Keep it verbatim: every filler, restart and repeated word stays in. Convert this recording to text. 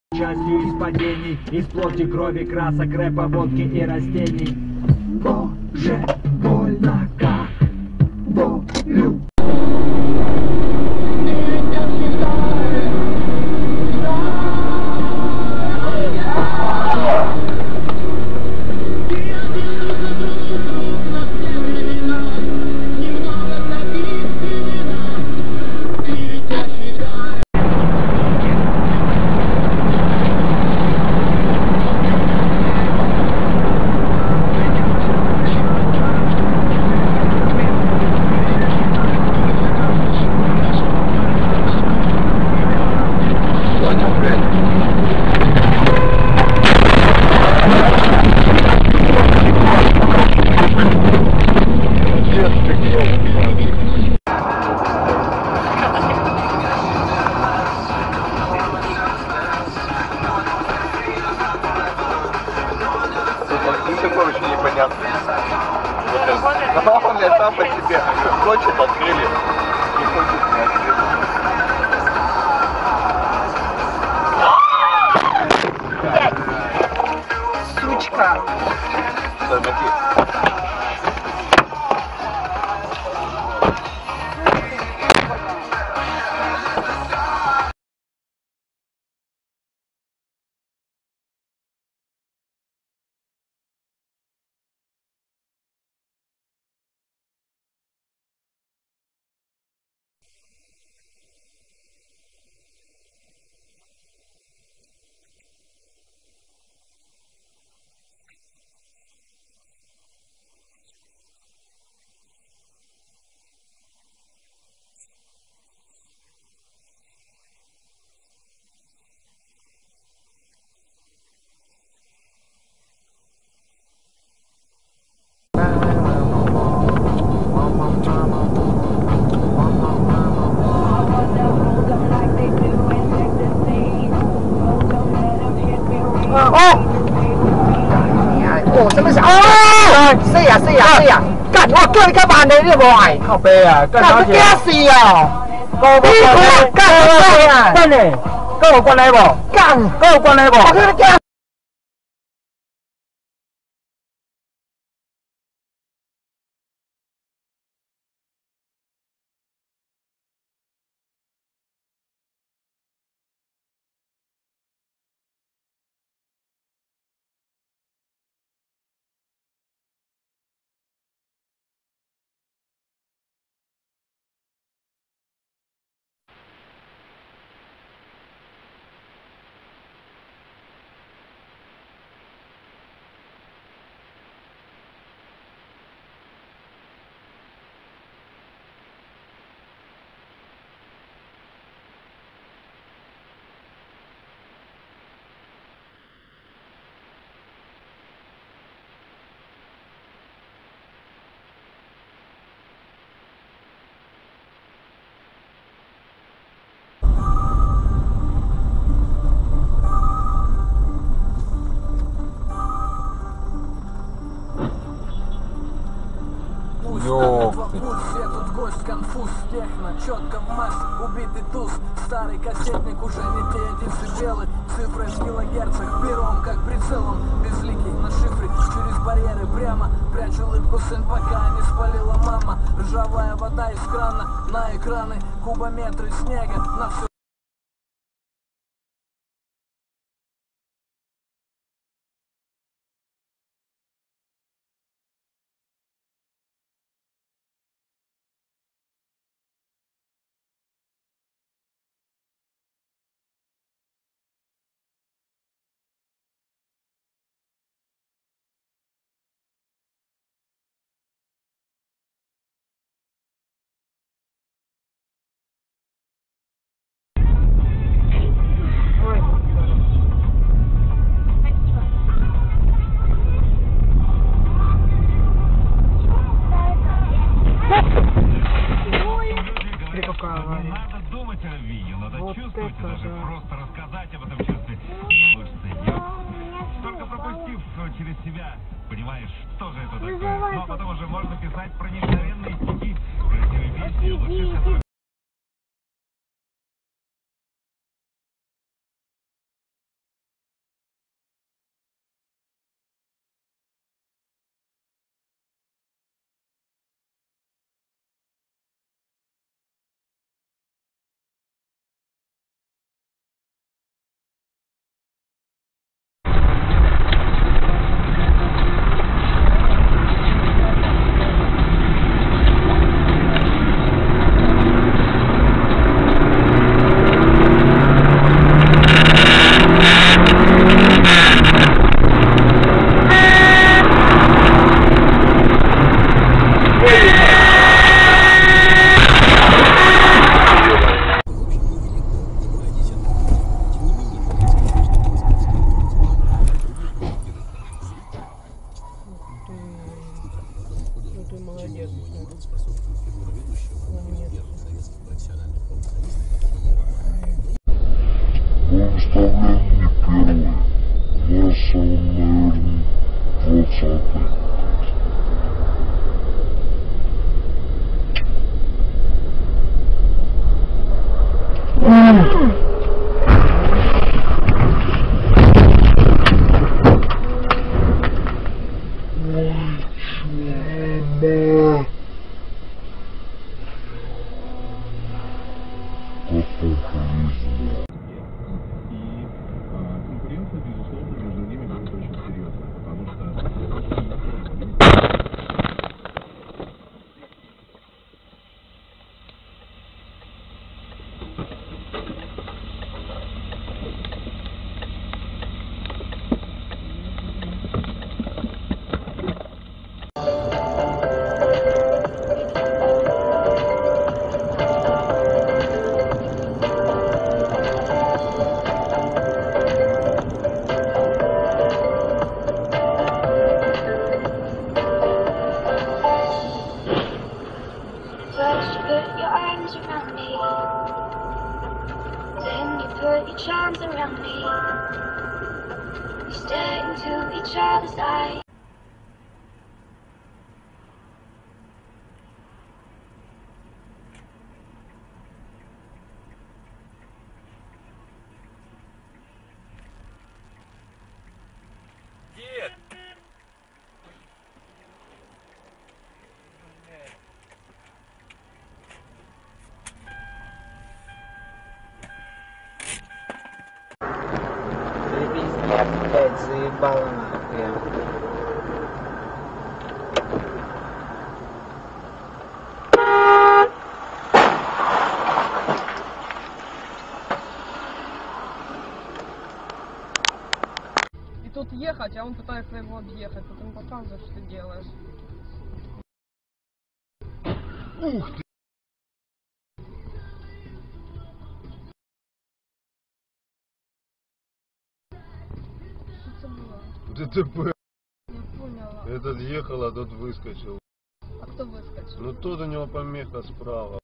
Частью из падений, из плоти, крови, красок, рэпа, водки и растений. Боже, больно как болю. Очень непонятно. Вот он сам по себе хочет, открыли, не хочет, не открыли. Сучка. Смотри. 哦，什么事？哦，谁呀谁呀谁呀？干！我叫你干嘛呢？你无爱？ 靠背啊，干啥事？干死哦！你干干啊！ 干嘞，跟我关系不？ 干， 跟我关系不？ 我跟你干。 Этот гость конфуз, техно, четко в массе, убитый туз. Старый кассетник уже не те децибелы. Цифры в килогерцах, пером как прицелом. Безликий на шифре, через барьеры прямо. Прячу улыбку, сын, пока не спалила мама. Ржавая вода из крана, на экраны. Кубометры снега, на все. Надо думать о любви, надо вот чувствовать, это даже да. Просто рассказать об этом чувстве. Только пропустив через себя, понимаешь, что же это такое. Ну а потом уже можно писать про необыкновенные стихи, красивые песни, лучше из которых... me. We stare into each other's eyes. Дед! Опять заебало нахуй. И тут ехать, а он пытается его объехать. Потом показывает, что ты делаешь. Ух ты! Что это было? ДТП. Не поняла. Этот ехал, а тот выскочил. А кто выскочил? Ну тут у него помеха справа.